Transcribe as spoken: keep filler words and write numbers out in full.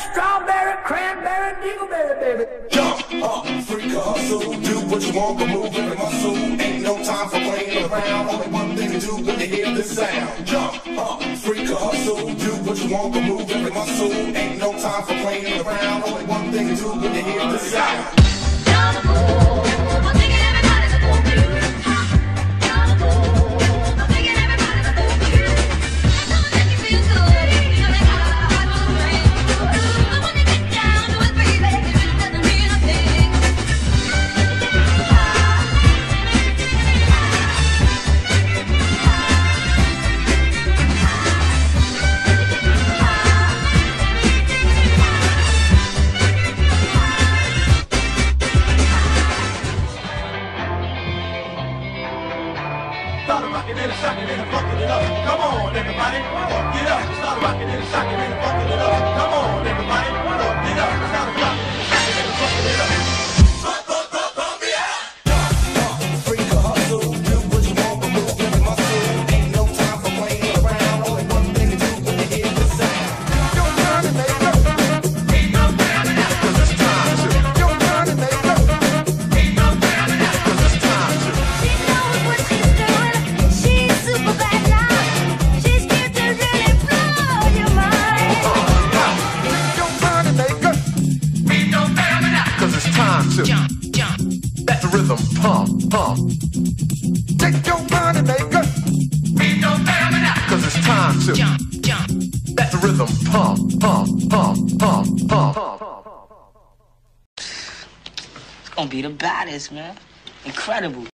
strawberry, cranberry, dingleberry, baby. Jump up, freak a hustle, do what you want, but move every muscle. Ain't no time for playing around, only one thing to do when you hear this sound. Jump up, freak a hustle, do what you want, but move every muscle. Ain't no time for playing around, only one thing to do when you hear this sound. Jump, move, I'm thinking everybody's a fool for you. Jump, move, I'm thinking everybody's a fool for you. Come on, make you feel good, you know they got a hot little ring. Come on, get down to it, baby, it doesn't mean a thing. Start rocking and shocking and fucking it up. Come on, everybody, fuck it up. Start rocking and shocking and fucking it up. Come on, everybody, fuck it up. Start rocking and shocking and fucking it up. Pump, pump, pump, pump me out. Jump up, freak a hustle, do what you want, but move every muscle. Ain't no time for playing around, only one thing to do when you hear this sound. Your turn to make up. Ain't no time now, 'cause it's time to. Your turn to make up. Ain't no time now, 'cause it's time to. She knows what she's doing. She's super bad now. She's here to really blow your mind. Your turn to make up. Ain't no time now, 'cause it's time to. Jump, jump. Let the rhythm pump, pump. Take your turn to make up. Ain't no time now, 'cause it's time to. Jump, jump. Let the rhythm pump, pump, pump, pump, pump. It's gonna be the baddest, man. Incredible.